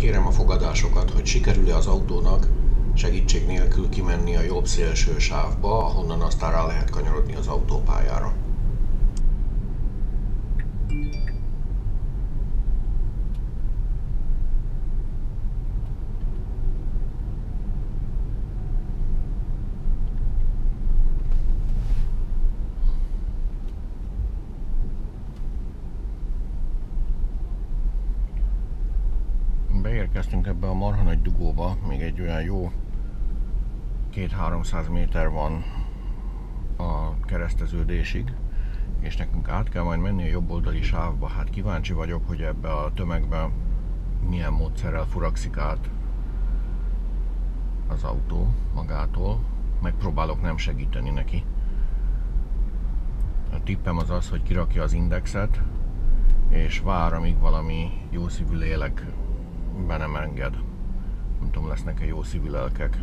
Kérem a fogadásokat, hogy sikerül-e az autónak segítség nélkül kimenni a jobb szélső sávba, ahonnan aztán rá lehet kanyarodni az autópályára. Beérkeztünk ebbe a marha nagy dugóba, még egy olyan jó 200-300 méter van a kereszteződésig, és nekünk át kell majd menni a jobb oldali sávba. Hát kíváncsi vagyok, hogy ebbe a tömegbe milyen módszerrel furakszik át az autó magától. Megpróbálok nem segíteni neki. A tippem az az, hogy kirakja az indexet, és vár, amíg valami jó szívű lélek be nem enged. Nem tudom, lesznek-e jó szívű lelkek.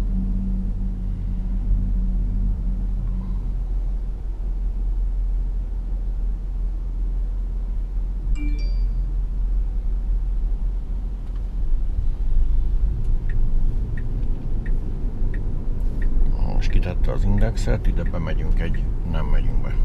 Most kitette az indexet, ide bemegyünk nem megyünk be.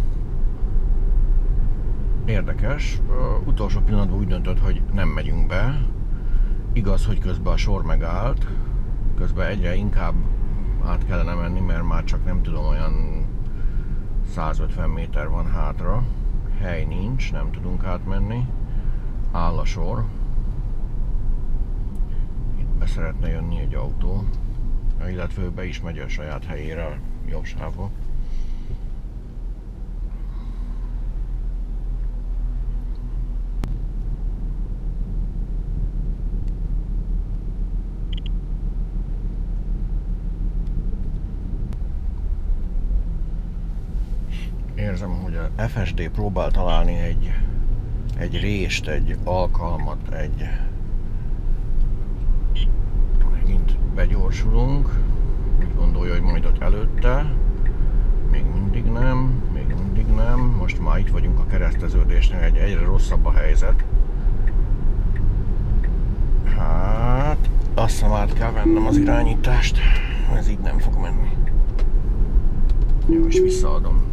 Érdekes, utolsó pillanatban úgy döntött, hogy nem megyünk be. Igaz, hogy közben a sor megállt, közben egyre inkább át kellene menni, mert már csak nem tudom, olyan 150 méter van hátra. Hely nincs, nem tudunk átmenni. Áll a sor. Itt be szeretne jönni egy autó, illetve be is megy a saját helyére, a jobb sávba. Érzem, hogy a FSD próbál találni egy rést, egy alkalmat, megint begyorsulunk, úgy gondolja, hogy majd ott előtte, még mindig nem, most már itt vagyunk a kereszteződésnél, egyre rosszabb a helyzet. Hát, azt hiszem át kell vennem az irányítást, ez így nem fog menni. Jó, és visszaadom.